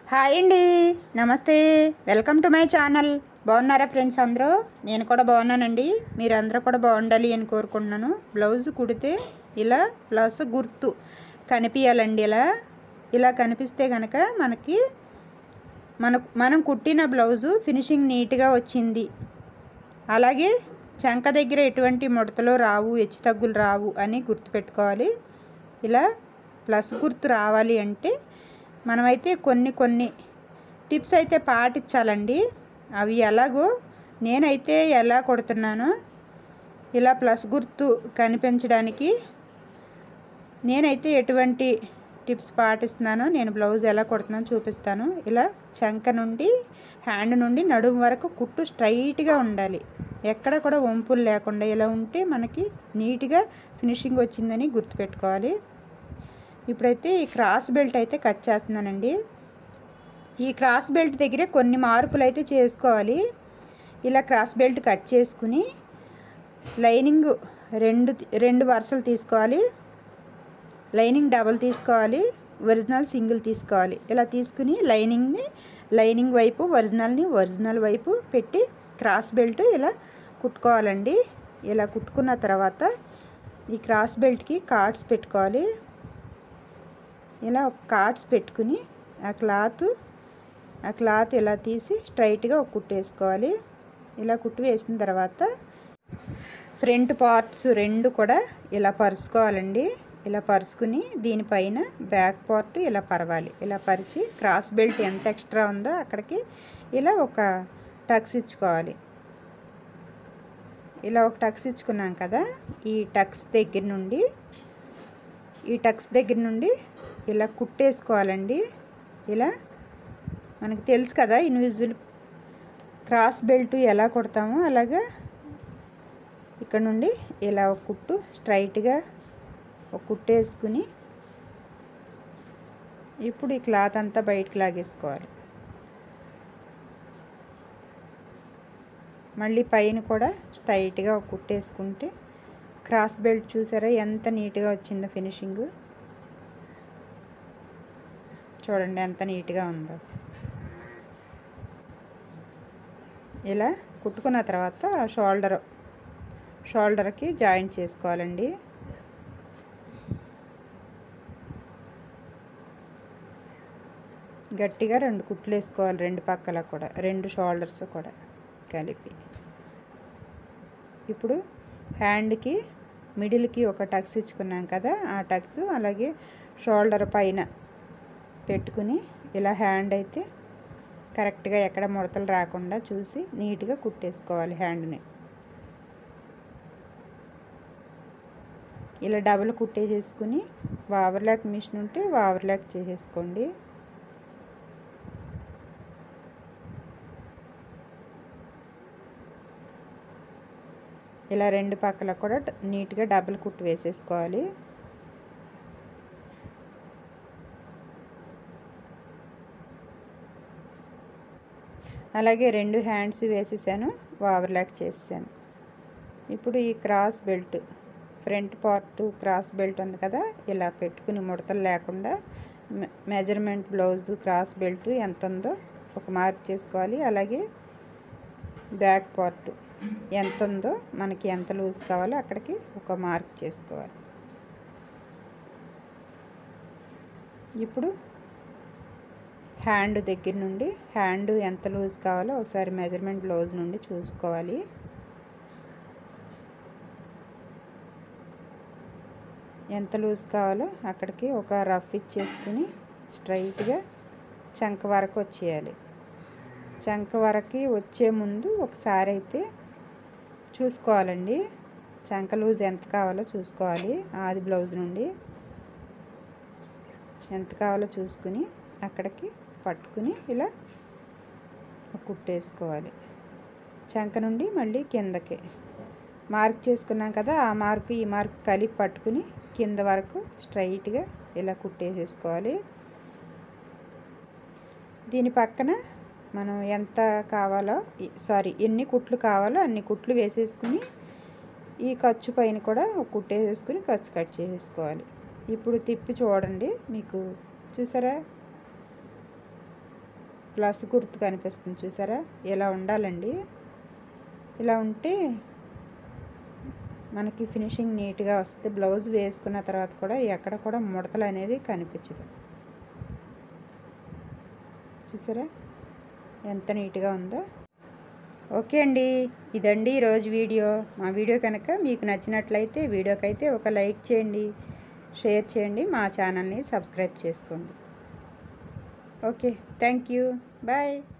Hi అండి, నమస్తే. Welcome to my channel. బాగున్నారా ఫ్రెండ్స్ అందరూ? నేను కూడా బాగున్నానండి. మీరందరూ కూడా బాగుండాలి అని కోరుకుంటున్నాను. బ్లౌజ్ కుడితే ఇలా ప్లస్ గుర్తు కనిపించాలండి. ఇలా కనిపిస్తే కనుక మనం కుట్టిన బ్లౌజు ఫినిషింగ్ నీట్గా వచ్చింది. అలాగే చంక దగ్గర ఎటువంటి ముడతలు రావు, హెచ్చు తగ్గులు రావు అని గుర్తుపెట్టుకోవాలి. ఇలా ప్లస్ గుర్తు రావాలి అంటే మనమైతే కొన్ని టిప్స్ అయితే పాటించాలండి. అవి ఎలాగో నేనైతే ఎలా కొడుతున్నానో ఇలా ప్లస్ గుర్తు కనిపించడానికి నేనైతే ఎటువంటి టిప్స్ పాటిస్తున్నానో నేను బ్లౌజ్ ఎలా కొడుతున్నానో చూపిస్తాను. ఇలా చంక నుండి హ్యాండ్ నుండి నడుము వరకు కుట్టు స్ట్రైట్గా ఉండాలి. ఎక్కడ కూడా వంపులు లేకుండా ఇలా ఉంటే మనకి నీట్గా ఫినిషింగ్ వచ్చిందని గుర్తుపెట్టుకోవాలి. ఇప్పుడైతే ఈ క్రాస్ బెల్ట్ అయితే కట్ చేస్తున్నానండి. ఈ క్రాస్ బెల్ట్ దగ్గర కొన్ని మార్పులు అయితే చేసుకోవాలి. ఇలా క్రాస్ బెల్ట్ కట్ చేసుకుని లైనింగ్ రెండు వరుసలు తీసుకోవాలి. లైనింగ్ డబల్ తీసుకోవాలి, ఒరిజినల్ సింగిల్ తీసుకోవాలి. ఇలా తీసుకుని లైనింగ్ వైపు ఒరిజినల్ వైపు పెట్టి క్రాస్ బెల్ట్ ఇలా కుట్టుకోవాలండి. ఇలా కుట్టుకున్న తర్వాత ఈ క్రాస్ బెల్ట్కి కార్డ్స్ పెట్టుకోవాలి. ఇలా ఒక కార్డ్స్ పెట్టుకుని ఆ క్లాత్ ఇలా తీసి స్ట్రైట్గా ఒక కుట్టు వేసుకోవాలి. ఇలా కుట్టు వేసిన తర్వాత ఫ్రంట్ పార్ట్స్ రెండు కూడా ఇలా పరుచుకోవాలండి. ఇలా పరుచుకుని దీనిపైన బ్యాక్ పార్ట్ ఇలా పరవాలి. ఇలా పరిచి క్రాస్ బెల్ట్ ఎంత ఎక్స్ట్రా ఉందో అక్కడికి ఇలా ఒక టక్స్ ఇచ్చుకోవాలి. ఇలా ఒక టక్స్ ఇచ్చుకున్నాం కదా, ఈ టక్స్ దగ్గర నుండి ఇలా కుట్టేసుకోవాలండి. ఇలా మనకు తెలుసు కదా ఇన్విజిబుల్ క్రాస్ బెల్ట్ ఎలా కొడతామో అలాగా ఇక్కడ నుండి ఇలా ఒక కుట్టు స్ట్రైట్గా ఒక కుట్టేసుకుని ఇప్పుడు ఈ క్లాత్ అంతా బయటకు లాగేసుకోవాలి. మళ్ళీ పైన కూడా స్ట్రైట్గా ఒక కుట్టేసుకుంటే క్రాస్ బెల్ట్ చూసారా ఎంత నీట్గా వచ్చిందో ఫినిషింగ్. చూడండి ఎంత నీట్గా ఉందో. ఇలా కుట్టుకున్న తర్వాత షోల్డర్కి జాయింట్ చేసుకోవాలండి. గట్టిగా 2 కుట్లు వేసుకోవాలి. రెండు పక్కల కూడా 2 షోల్డర్స్ కూడా కలిపి. ఇప్పుడు హ్యాండ్కి మిడిల్కి ఒక టక్స్ ఇచ్చుకున్నాం కదా, ఆ టక్స్ అలాగే షోల్డర్ పైన పెట్టుకుని ఇలా హ్యాండ్ అయితే కరెక్ట్గా ఎక్కడ ముడతలు రాకుండా చూసి నీట్గా కుట్టేసుకోవాలి. హ్యాండ్ని ఇలా డబుల్ కుట్టేసేసుకుని ఓవర్లాక్ మిషన్ ఉంటే ఓవర్లాక్ చేసేసుకోండి. ఇలా రెండు పక్కల కూడా నీట్గా డబుల్ కుట్టు వేసేసుకోవాలి. అలాగే 2 హ్యాండ్స్ వేసేసాను, ఓవర్లాక్ చేసాను. ఇప్పుడు ఈ cross belt front part cross belt ఉంది కదా, ఇలా పెట్టుకుని ముడతలు లేకుండా మెజర్మెంట్ బ్లౌజ్ క్రాస్ బెల్ట్ ఎంత ఉందో ఒక మార్క్ చేసుకోవాలి. అలాగే బ్యాక్ పార్ట్ ఎంత ఉందో మనకి ఎంత లూజ్ కావాలో అక్కడికి ఒక మార్క్ చేసుకోవాలి. ఇప్పుడు హ్యాండ్ దగ్గర నుండి హ్యాండ్ ఎంత లూజ్ కావాలో ఒకసారి మెజర్మెంట్ బ్లౌజ్ నుండి చూసుకోవాలి. ఎంత లూజ్ కావాలో అక్కడికి ఒక రఫ్ ఇచ్చేసుకుని స్ట్రైట్గా చంక వరకు వచ్చేయాలి. చంక వరకు వచ్చే ముందు ఒకసారి అయితే చూసుకోవాలండి. చంక లూజ్ ఎంత కావాలో చూసుకోవాలి. ఆది బ్లౌజ్ నుండి ఎంత కావాలో చూసుకుని అక్కడికి పట్టుకుని ఇలా కుట్టేసుకోవాలి. చంక నుండి మళ్ళీ కిందకి మార్క్ చేసుకున్నాం కదా, ఆ మార్క్ ఈ మార్క్ కలిపి పట్టుకుని కింద వరకు స్ట్రైట్గా ఇలా కుట్టేసేసుకోవాలి. దీని పక్కన మనం ఎన్ని కుట్లు కావాలో అన్ని కుట్లు వేసేసుకుని ఈ ఖర్చు పైన కూడా కుట్టేసేసుకుని ఖర్చు కట్ చేసేసుకోవాలి. ఇప్పుడు తిప్పి చూడండి, మీకు చూసారా ప్లస్ గుర్తు కనిపిస్తుంది చూసారా, ఇలా ఉండాలండి. ఇలా ఉంటే మనకి ఫినిషింగ్ నీట్గా వస్తుంది. బ్లౌజ్ వేసుకున్న తర్వాత కూడా ఎక్కడ కూడా ముడతలు అనేది కనిపించదు. చూసారా ఎంత నీట్గా ఉందో. ఓకే అండి, ఇదండి ఈరోజు వీడియో. మా వీడియో కనుక మీకు నచ్చినట్లయితే వీడియోకైతే ఒక లైక్ చేయండి, షేర్ చేయండి, మా ఛానల్ని సబ్స్క్రైబ్ చేసుకోండి. Okay, thank you, bye.